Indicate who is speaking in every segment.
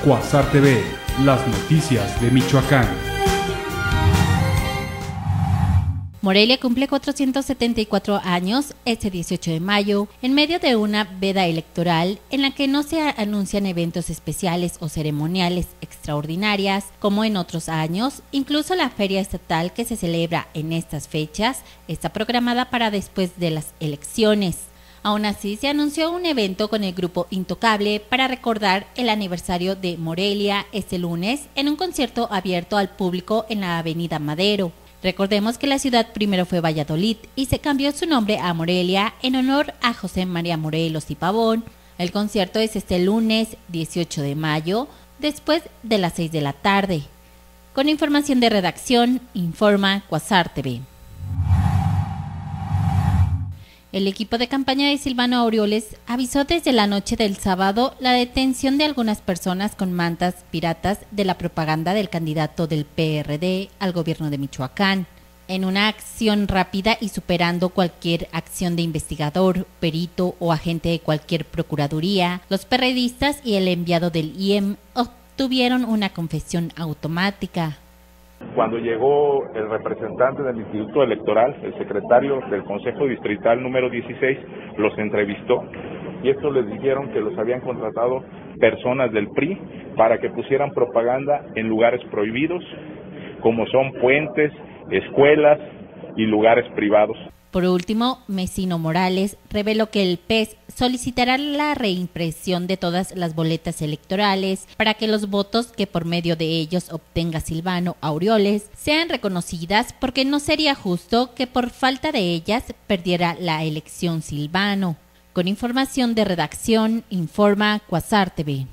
Speaker 1: Cuasar TV, las noticias de Michoacán.
Speaker 2: Morelia cumple 474 años este 18 de mayo, en medio de una veda electoral en la que no se anuncian eventos especiales o ceremoniales extraordinarias como en otros años. Incluso la feria estatal que se celebra en estas fechas está programada para después de las elecciones. Aún así, se anunció un evento con el grupo Intocable para recordar el aniversario de Morelia este lunes en un concierto abierto al público en la Avenida Madero. Recordemos que la ciudad primero fue Valladolid y se cambió su nombre a Morelia en honor a José María Morelos y Pavón. El concierto es este lunes 18 de mayo, después de las 6 de la tarde. Con información de redacción, informa Cuasar TV. El equipo de campaña de Silvano Aureoles avisó desde la noche del sábado la detención de algunas personas con mantas piratas de la propaganda del candidato del PRD al gobierno de Michoacán. En una acción rápida y superando cualquier acción de investigador, perito o agente de cualquier procuraduría, los perredistas y el enviado del IEM obtuvieron una confesión automática.
Speaker 3: Cuando llegó el representante del Instituto Electoral, el secretario del Consejo Distrital número 16, los entrevistó y estos les dijeron que los habían contratado personas del PRI para que pusieran propaganda en lugares prohibidos, como son puentes, escuelas y lugares privados.
Speaker 2: Por último, Mesino Morales reveló que el PES solicitará la reimpresión de todas las boletas electorales para que los votos que por medio de ellos obtenga Silvano Aureoles sean reconocidas, porque no sería justo que por falta de ellas perdiera la elección Silvano. Con información de redacción, informa Cuasar TV.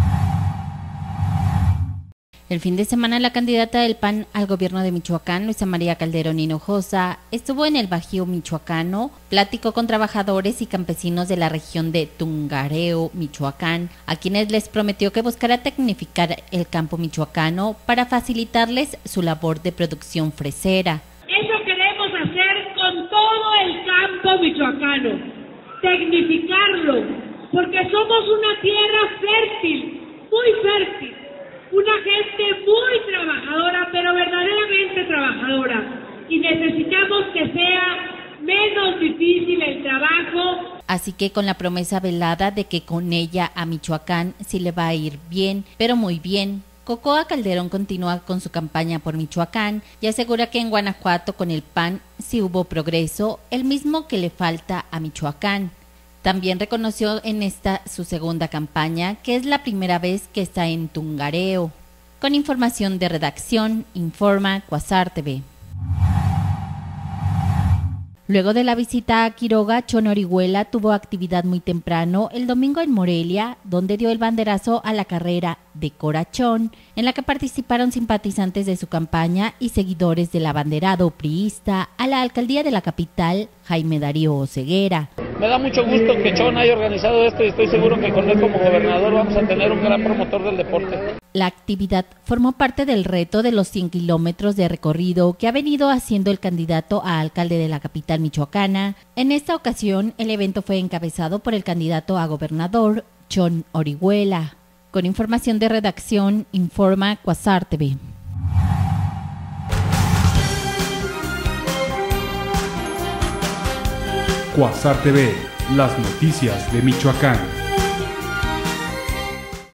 Speaker 2: El fin de semana, la candidata del PAN al gobierno de Michoacán, Luisa María Calderón Hinojosa, estuvo en el Bajío michoacano, platicó con trabajadores y campesinos de la región de Tungareo, Michoacán, a quienes les prometió que buscará tecnificar el campo michoacano para facilitarles su labor de producción fresera.
Speaker 4: Eso queremos hacer con todo el campo michoacano, tecnificarlo, porque somos una tierra fértil, muy fértil. Una gente muy trabajadora, pero verdaderamente trabajadora, y necesitamos que sea menos difícil el trabajo.
Speaker 2: Así que con la promesa velada de que con ella a Michoacán sí le va a ir bien, pero muy bien, Cocoa Calderón continúa con su campaña por Michoacán y asegura que en Guanajuato con el PAN sí hubo progreso, el mismo que le falta a Michoacán. También reconoció en esta su segunda campaña que es la primera vez que está en Tungareo. Con información de redacción, informa Cuasar TV. Luego de la visita a Quiroga, Chon Orihuela tuvo actividad muy temprano el domingo en Morelia, donde dio el banderazo a la carrera de Corachón, en la que participaron simpatizantes de su campaña y seguidores del abanderado priista a la alcaldía de la capital, Jaime Darío Oseguera.
Speaker 5: Me da mucho gusto que Chon haya organizado esto y estoy seguro que con él como gobernador vamos a tener un gran promotor del deporte.
Speaker 2: La actividad formó parte del reto de los 100 kilómetros de recorrido que ha venido haciendo el candidato a alcalde de la capital michoacana. En esta ocasión, el evento fue encabezado por el candidato a gobernador, Chon Orihuela. Con información de redacción, informa Cuasar TV.
Speaker 1: Cuasar TV, las noticias de Michoacán.